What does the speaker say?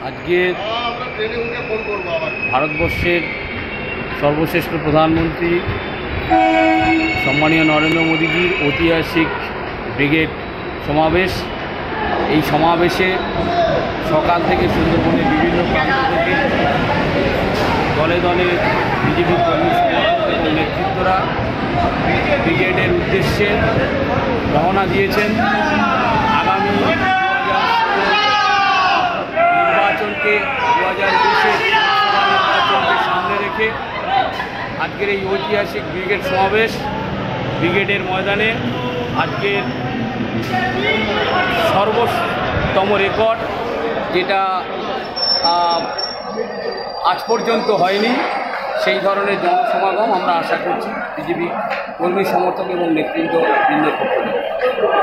আজকে ভারতবর্ষের সর্বশ্রেষ্ঠ প্রধানমন্ত্রী সম্মানীয় নরেন্দ্র মোদীজির ঐতিহাসিক ব্রিগেড সমাবেশ। এই সমাবেশে সকাল থেকে সুন্দরবনের বিভিন্ন প্রান্ত থেকে দলে দলে বিজেপি কর্মী সমর্থক এবং নেতৃত্বরা ব্রিগেডের উদ্দেশ্যে রওনা দিয়েছেন। আগামী নির্বাচনকে 2019-এর নির্বাচনকে সামনে রেখে আজকের এই ঐতিহাসিক ব্রিগেড সমাবেশ ব্রিগেডের ময়দানে আজকের সর্বোত্তম রেকর্ড, যেটা আজ পর্যন্ত হয়নি, সেই ধরনের জনসমাগম আমরা আশা করছি বিজেপি কর্মী সমর্থক এবং নেতৃবৃন্দের পক্ষ থেকে।